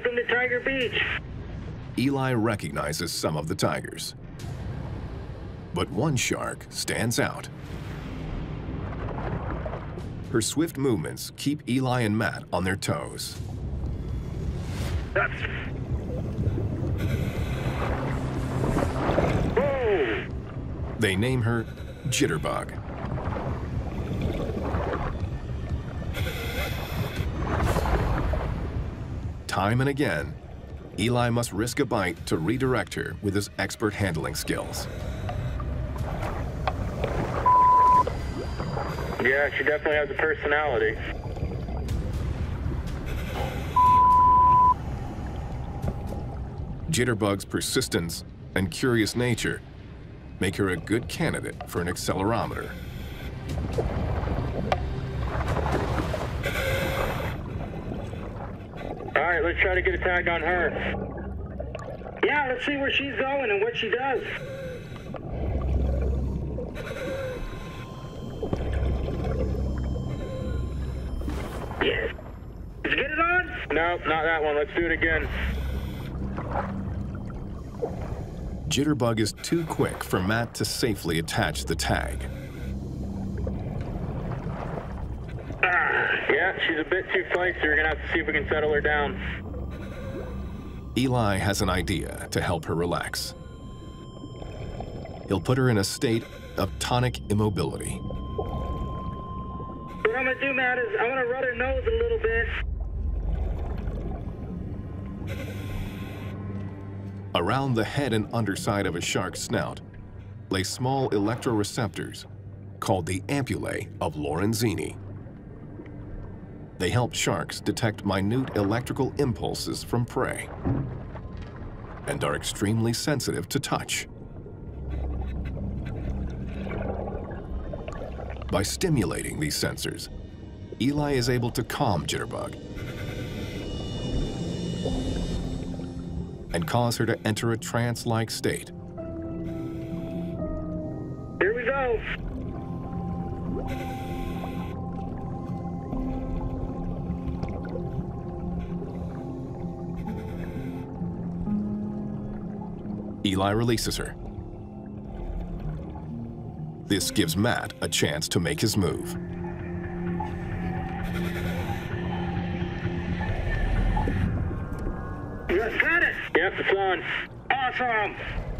Welcome to Tiger Beach. Eli recognizes some of the tigers. But one shark stands out. Her swift movements keep Eli and Matt on their toes. Whoa! They name her Jitterbug. Time and again, Eli must risk a bite to redirect her with his expert handling skills. Yeah, she definitely has a personality. Jitterbug's persistence and curious nature make her a good candidate for an accelerometer. All right, let's try to get a tag on her. Yeah, let's see where she's going and what she does. Yes. Did you get it on? No, not that one. Let's do it again. Jitterbug is too quick for Matt to safely attach the tag. Yeah, she's a bit too feisty. We're gonna have to see if we can settle her down. Eli has an idea to help her relax. He'll put her in a state of tonic immobility. What I'm gonna do, Matt, is I'm gonna rub her nose a little bit. Around the head and underside of a shark's snout lay small electroreceptors called the ampullae of Lorenzini. They help sharks detect minute electrical impulses from prey and are extremely sensitive to touch. By stimulating these sensors, Eli is able to calm Jitterbug and cause her to enter a trance-like state. Here we go. Eli releases her. This gives Matt a chance to make his move. You got it? Yep, it's on. Awesome.